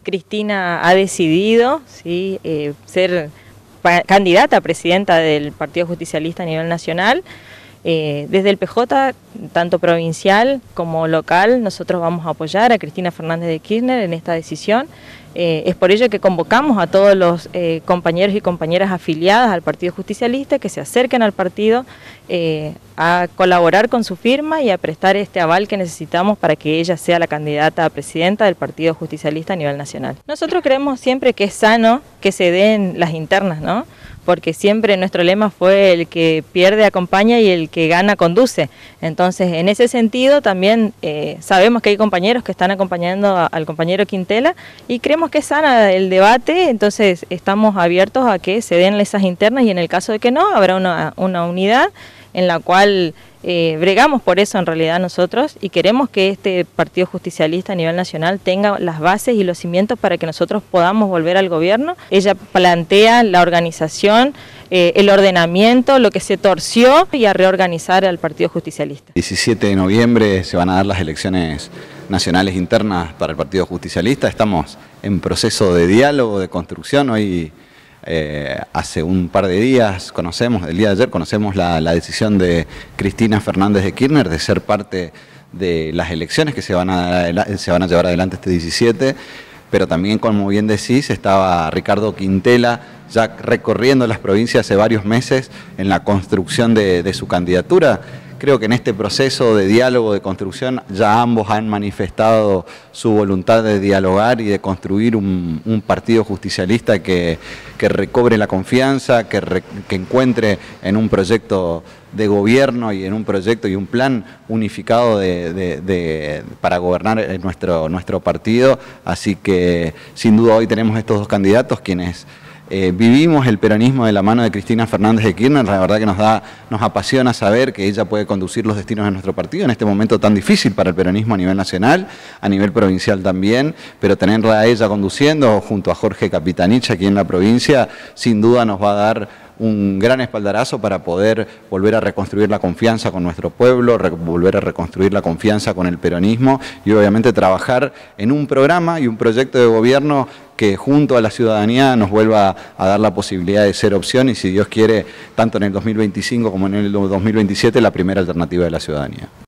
Cristina ha decidido, ¿sí?, ser candidata a presidenta del Partido Justicialista a nivel nacional. Desde el PJ, tanto provincial como local, nosotros vamos a apoyar a Cristina Fernández de Kirchner en esta decisión. Es por ello que convocamos a todos los compañeros y compañeras afiliadas al Partido Justicialista que se acerquen al partido a colaborar con su firma y a prestar este aval que necesitamos para que ella sea la candidata a presidenta del Partido Justicialista a nivel nacional. Nosotros creemos siempre que es sano que se den las internas, ¿no?, porque siempre nuestro lema fue el que pierde acompaña y el que gana conduce. Entonces, en ese sentido también sabemos que hay compañeros que están acompañando al compañero Quintela y creemos que es sana el debate, entonces estamos abiertos a que se den esas internas y en el caso de que no, habrá una unidad en la cual bregamos por eso en realidad nosotros y queremos que este Partido Justicialista a nivel nacional tenga las bases y los cimientos para que nosotros podamos volver al gobierno. Ella plantea la organización, el ordenamiento, lo que se torció y a reorganizar al Partido Justicialista. 17 de noviembre se van a dar las elecciones nacionales internas para el Partido Justicialista. Estamos en proceso de diálogo, de construcción. Hoy hace un par de días el día de ayer conocemos la decisión de Cristina Fernández de Kirchner de ser parte de las elecciones que se van a llevar adelante este 17, pero también, como bien decís, estaba Ricardo Quintela ya recorriendo las provincias hace varios meses en la construcción de su candidatura. Creo que en este proceso de diálogo, de construcción, ya ambos han manifestado su voluntad de dialogar y de construir un partido justicialista que recobre la confianza, que encuentre en un proyecto de gobierno y en un proyecto y un plan unificado para gobernar nuestro partido. Así que sin duda hoy tenemos estos dos candidatos quienes vivimos el peronismo de la mano de Cristina Fernández de Kirchner. La verdad que nos apasiona saber que ella puede conducir los destinos de nuestro partido en este momento tan difícil para el peronismo a nivel nacional, a nivel provincial también, pero tenerla a ella conduciendo junto a Jorge Capitanich aquí en la provincia, sin duda nos va a dar un gran espaldarazo para poder volver a reconstruir la confianza con nuestro pueblo, volver a reconstruir la confianza con el peronismo y obviamente trabajar en un programa y un proyecto de gobierno que junto a la ciudadanía nos vuelva a dar la posibilidad de ser opción y, si Dios quiere, tanto en el 2025 como en el 2027, la primera alternativa de la ciudadanía.